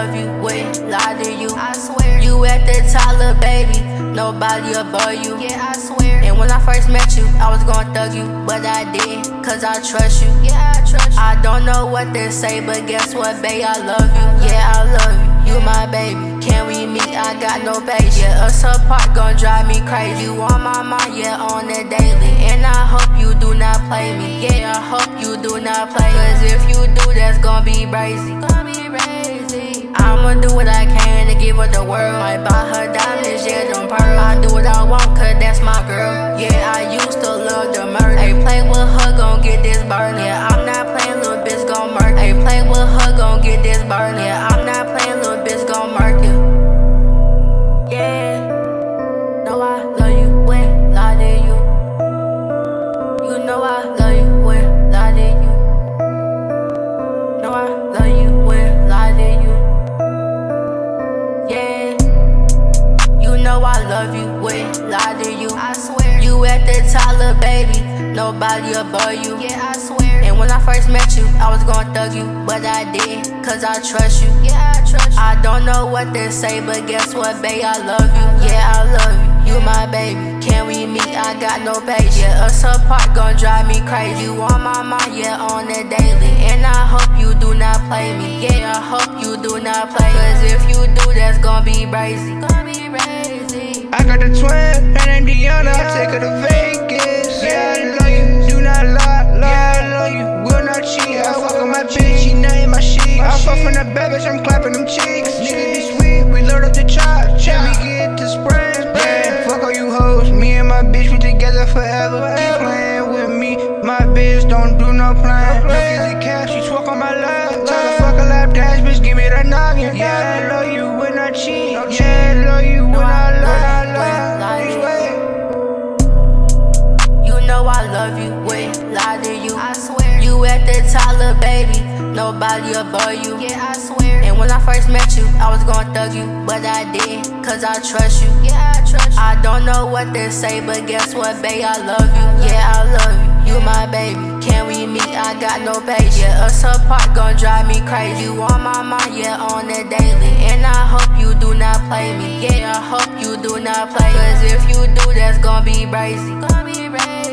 love you, wait, lie to you. I swear, you at the top, little baby, nobody above you. Yeah, I swear. And when I first met you, I was gonna thug you, but I didn't, cause I trust you. Yeah, I trust you. I don't know what to say, but guess what, babe, I love you. Yeah, I love you. You my baby, can we meet? I got no patience. Yeah, us apart gon' drive me crazy. You on my mind, yeah, on the daily. And I hope you do not play me. Yeah, I hope you do not play. Cause if you do, that's gon' be crazy. I'ma do what I can to give her the world. Might buy her diamonds, yeah, them pearls. I do what I want, cause that's my girl. Yeah, I used to love the murder. Hey, play with her, gon' get this burn. Yeah, I'm not playing, little bitch gon' murk. Hey, play with her, gon' get this burn. Yeah, I'm not playing, little bitch gon' murk you. Yeah, know I love you when lie to you. You know I love you when lie to you. Know I love you when lie to you. Yeah, you know I love you when lie to you. I swear, you at the top, little baby, nobody above you. Yeah, I swear. And when I first met you, I was gonna thug you, but I didn't, cause I trust you. Yeah, I trust you. I don't know what to say, but guess what, babe, I love you. Yeah, I love you. You my baby, can we meet? I got no patience. Yeah, us apart gon' drive me crazy. You on my mind, yeah, on the daily. And I hope you do not play me. Yeah, I hope you do not play. Cause if you do, that's gon' be crazy. I got the twin, her name Deanna, I take her to Vegas. Yeah, I love you, do not lie, yeah, I love you, will not cheat. I fuck on my bitch, she name my shit. I fuck from the bad bitch, I'm clapping them cheeks. Nigga be sweet, we load up the chop, check me get to spring. Yeah, fuck all you hoes, me and my bitch, we together forever. Keep playing with me, my bitch don't do no plan. Look at the cap, she twerk on my lap. Tell her fuck a lap dance, bitch, give me that noggin. Yeah, I love you when I cheat, yeah, I love you when I love. I love you, wait, lie to you. I swear, you at the top, little baby, nobody above you. Yeah, I swear. And when I first met you, I was gonna thug you, but I didn't, cause I trust you. Yeah, I trust you. I don't know what to say, but guess what, babe, I love you. Yeah, I love you. You my baby, can we meet? I got no patience. Yeah, us apart gon' drive me crazy. You on my mind, yeah, on the daily. And I hope you do not play me. Yeah, I hope you do not play. Cause if you do, that's gon' be crazy.